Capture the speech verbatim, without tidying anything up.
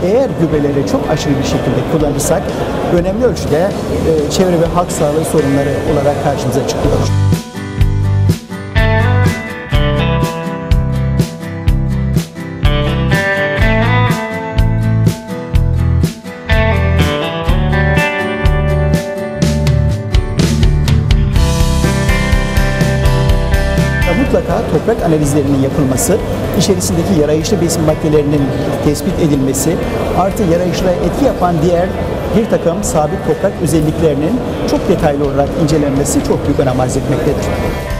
eğer gübreleri çok aşırı bir şekilde kullanırsak önemli ölçüde e, çevre ve halk sağlığı sorunları olarak karşımıza çıkıyor. Mutlaka toprak analizlerinin yapılması, içerisindeki yarayışlı besin maddelerinin tespit edilmesi, artı yarayışla etki yapan diğer bir takım sabit toprak özelliklerinin çok detaylı olarak incelenmesi çok büyük önem arz etmektedir.